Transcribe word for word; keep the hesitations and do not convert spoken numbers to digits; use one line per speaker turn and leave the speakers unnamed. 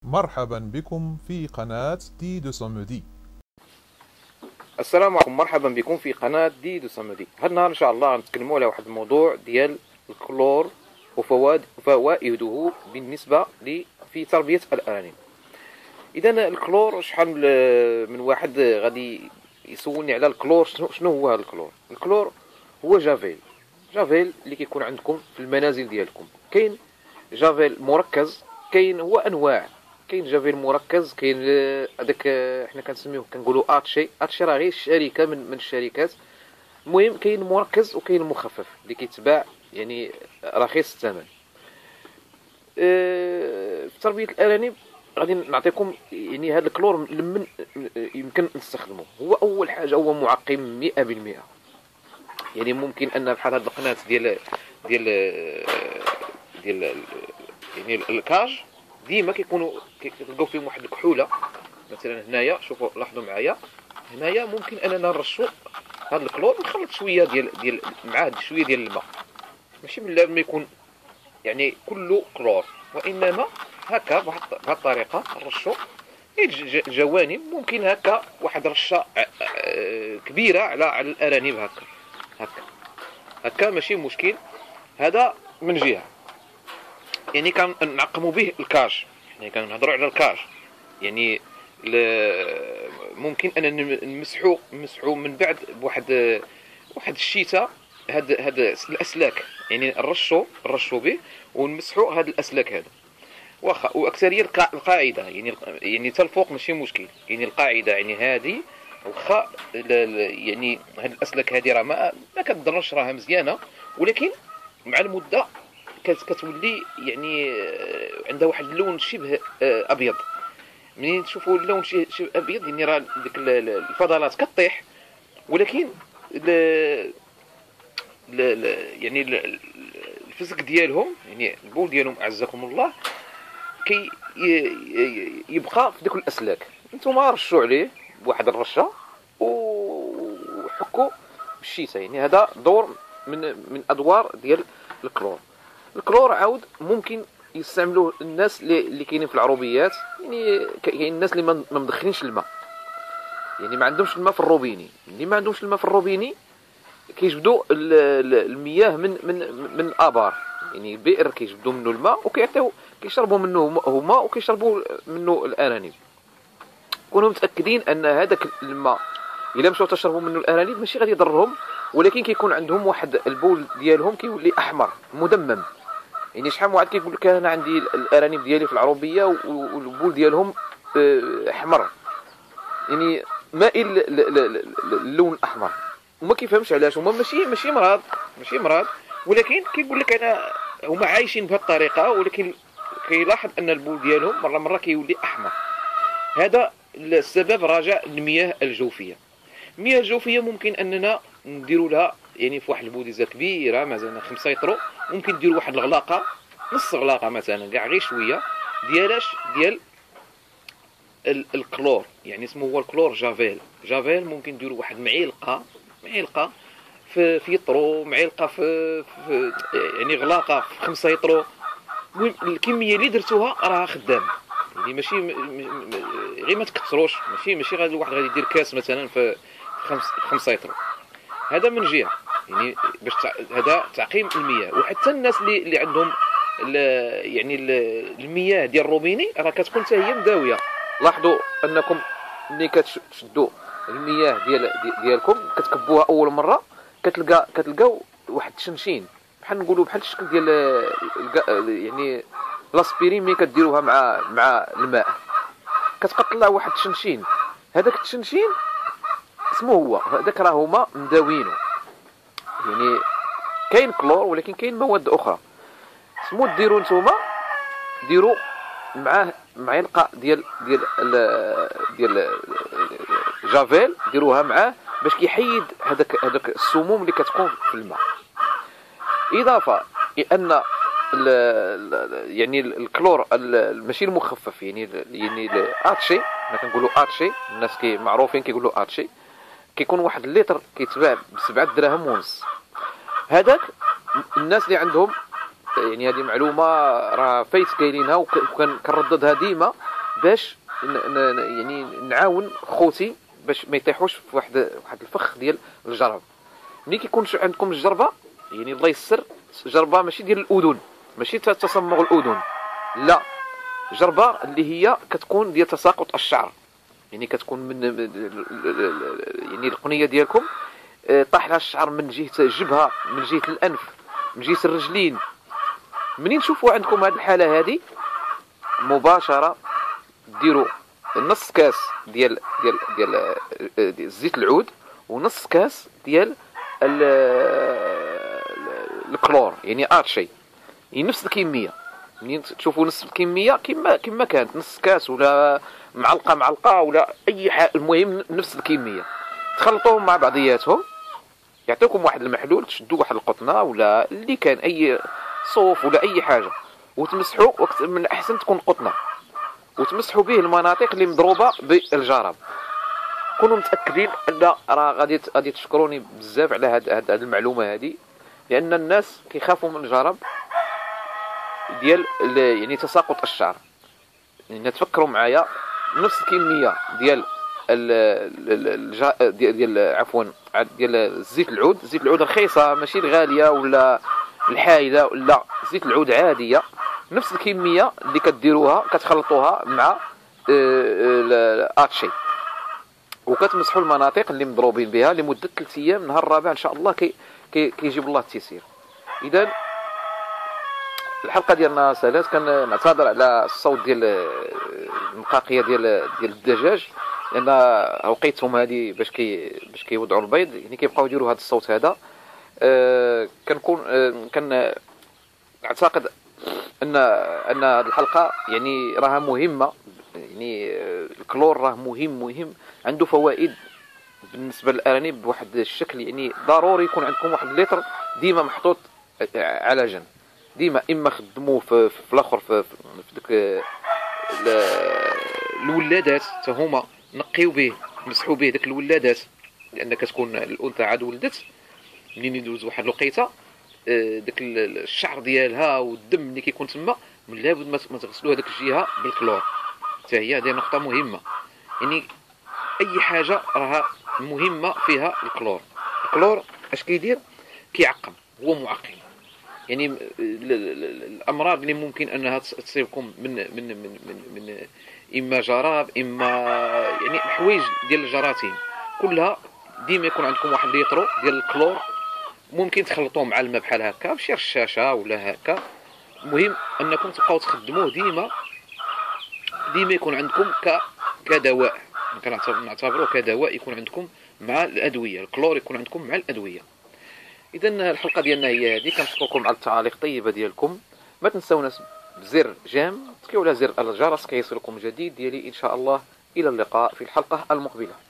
مرحبا بكم في قناة دي دو سومودي.
السلام عليكم، مرحبا بكم في قناة دي دو سومودي. هذا النهار ان شاء الله غنتكلموا على واحد الموضوع ديال الكلور وفوائد فوائده بالنسبة لي في تربية الأرانب. اذا الكلور، شحال من واحد غادي يسولني على الكلور، شنو هو هذا الكلور؟ الكلور هو جافيل جافيل اللي كيكون عندكم في المنازل ديالكم. كاين جافيل مركز، كاين هو انواع. كاين جافيل مركز، كاين هذاك حنا كنسميوه كنقولوا اتشي اتشي راه غير شركه من من الشركات. المهم كاين مركز وكاين مخفف اللي كيتباع يعني رخيص الثمن. أه في تربيه الارانب غادي نعطيكم يعني هذا الكلور من يمكن نستخدمه. هو اول حاجه هو معقم مئة بالمئة. يعني ممكن ان بحال هاد القناه ديال ديال ديال يعني الكاج ديما كيكونوا كتلقاو فيهم واحد الكحوله. مثلا هنايا شوفوا، لاحظوا معايا هنايا ممكن اننا نرشوا هذا الكلور، نخلط شويه ديال ديال معاه شويه ديال الماء. ماشي من لازم يكون يعني كله كلور، وانما هكا بهذه الطريقه نرشوا الجوانب. ممكن هكا واحد رشه كبيره على على الارانب، هكا هكا هكا ماشي مشكل. هذا من جهه يعني كنعقموا به الكاج. يعني كنهضروا على الكاج، يعني ممكن ان نمسحوا نمسحوا من بعد بواحد واحد الشيته هاد هاد الاسلاك. يعني نرشوا نرشوا به ونمسحوا هاد الاسلاك هذا. واخا واكثريه القاعده يعني يعني حتى الفوق ماشي مشكل. يعني القاعده يعني هذه واخا يعني هاد الاسلاك هذه راه ما ما كتضرش، راها مزيانه، ولكن مع المده كتولي يعني عندها واحد اللون شبه ابيض. منين تشوفوا اللون شبه ابيض يعني راه ديك الفضلات كطيح، ولكن ل... ل... يعني الفسق ديالهم يعني البول ديالهم اعزكم الله كي يبقى في ديك الاسلاك. نتوما رشوا عليه بواحد الرشه وحكوا بالشيته. يعني هذا دور من من ادوار ديال الكلور. الكلور عاود ممكن يستعملوه الناس اللي كاينين في العروبيات. يعني كاين الناس اللي ما مدخلينش الماء، يعني ما عندهمش الماء في الروبيني. اللي ما عندهمش الماء في الروبيني كيجبدوا المياه من من من ابار، يعني بئر كيجبدوا منه الماء وكيعطيو كيشربوا منه هما وكيشربوا منه الارانب. كونوا متاكدين ان هذاك الماء الا مشاو تشربوا منه الارانب ماشي غادي يضرهم، ولكن كيكون عندهم واحد البول ديالهم كيولي احمر مدمم. يعني شحال من واحد كيقول لك انا عندي الارانب ديالي في العروبيه والبول ديالهم احمر، يعني مائل للون الاحمر، وما كيفهمش علاش. هما ماشي ماشي مرض ماشي مرض ولكن كيقول لك انا هما عايشين بهذه الطريقه، ولكن كيلاحظ ان البول ديالهم مره مره كيولي احمر. هذا السبب راجع للمياه الجوفيه. المياه الجوفيه ممكن اننا نديروا لها يعني في واحد البوديزه كبيره مثلا خمسة يطرو، ممكن ديروا واحد الغلاقه نص غلاقه مثلا كاع غير شويه ديالاش ديال الكلور. يعني اسمه هو الكلور جافيل جافيل ممكن ديروا واحد معلقه معلقه في في يطرو، معلقه في, في يعني غلاقه في خمسة يطرو. المهم الكميه اللي درتوها راها خدامه. يعني ماشي غير ما تكثروش، ماشي ماشي غادي واحد غادي يدير كاس مثلا في خمسة يطرو. هذا من جهه يعني باش تع... هذا تعقيم المياه. وحتى الناس اللي اللي عندهم ل... يعني ل... المياه ديال الروبيني راه كتكون حتى هي مداويه. لاحظوا انكم ملي كتشدوا المياه ديال ديالكم كتكبوها اول مره كتلقى كتلقاو واحد التشنشين، بحال نقولوا بحال الشكل ديال يعني لاسبيرين. ملي كديروها مع مع الماء كتبقى تطلع واحد التشنشين. هذاك التشنشين اسمه هو هذاك راه هما مداوينه. يعني كاين كلور ولكن كاين مواد اخرى. سمو ديروا نتوما ديروا معاه معلقه ديال ديال ديال جافيل، ديروها معاه باش كيحيد هذاك هذاك السموم اللي كتكون في الماء. اضافه لان يعني الكلور ماشي المخفف، يعني يعني اتشي حنا كنقولوا اتشي، الناس كي معروفين كيقولوا اتشي، كيكون واحد اللتر كيتباع بسبعة دراهم ونص. هذاك الناس اللي عندهم يعني هذه معلومه راه فايت كاينينها وكنرددها ديما. باش يعني نعاون خوتي باش ما يطيحوش في واحد واحد الفخ ديال الجرب. ملي كيكون عندكم الجربه يعني الله يسر، جربه ماشي ديال الاذن، ماشي تصمغ الاذن، لا، جربه اللي هي كتكون ديال تساقط الشعر، يعني كتكون من يعني القنيه ديالكم طاح لها الشعر من جهه الجبهه، من جهه الانف، من جهه الرجلين. منين تشوفوا عندكم هذه الحاله هذه مباشره ديروا نص كاس ديال ديال ديال, ديال زيت العود ونص كاس ديال الكلور، يعني اتشي، يعني نفس الكميه. منين تشوفوا نص الكميه كما كما كانت نص كاس ولا معلقه معلقه ولا اي حاجه، المهم نفس الكميه، تخلطوهم مع بعضياتهم، يعطيكم واحد المحلول، تشدوا واحد القطنه ولا اللي كان اي صوف ولا اي حاجه، وتمسحوا وقت من الاحسن تكون قطنه، وتمسحوا به المناطق اللي مضروبه بالجرب. كونوا متاكدين ان راه غادي غادي تشكروني بزاف على هاد هاد المعلومه هذه، لان الناس كيخافوا من الجرب ديال يعني تساقط الشعر. يعني تفكروا معايا نفس الكميه ديال ال ديال, ديال عفوا ديال زيت العود، زيت العود رخيصه ماشي الغاليه ولا الحايله، لا، زيت العود عاديه، نفس الكميه اللي كديروها كتخلطوها مع الاتشي، وكتمسحوا المناطق اللي مضروبين بها لمده ثلاث ايام. النهار الرابع ان شاء الله كي كي كيجيب الله التيسير. اذا الحلقه ديالنا سالات، كنعتذر على الصوت ديال المقاقيه ديال ديال الدجاج، لان وقيتهم هذه باش كي باش كيوضعوا البيض، يعني كيبقاو يديروا هذا الصوت هذا. أه كنكون أه كان اعتقد ان ان هذه الحلقه يعني راها مهمه، يعني الكلور راه مهم مهم، عنده فوائد بالنسبه للارانب بواحد الشكل، يعني ضروري يكون عندكم واحد اللتر ديما محطوط على جنب، ديما اما خدموه في في الاخر في في ديك الولادات حتى هما نقيو به، مسحوا به داك الولادات، لان كتكون الانثى عاد ولدت، منين يدوز واحد الوقيته داك الشعر ديالها والدم اللي كيكون تما لابد ما تغسلوا هذيك الجهه بالكلور، حتى هي هذه نقطه مهمه. يعني اي حاجه راها مهمه فيها الكلور. الكلور اش كيدير؟ كيعقم، هو معقم. يعني الامراض اللي ممكن انها تصيبكم من من من من, من اما جراب، اما يعني حوايج ديال الجراثيم كلها، ديما يكون عندكم واحد ليطرو ديال الكلور، ممكن تخلطوه مع الماء بحال هكا بشي رشاشه ولا هكا. المهم انكم تبقاو تخدموه ديما ديما يكون عندكم ك كدواء، كنعتبروه كدواء يكون عندكم مع الادويه، الكلور يكون عندكم مع الادويه. اذا الحلقه ديالنا هي هذه، كنشكركم على التعاليق الطيبه ديالكم. ما تنساوناش بزر جيم، تكيو على زر الجرس كيصلكم جديد ديالي ان شاء الله. الى اللقاء في الحلقه المقبله.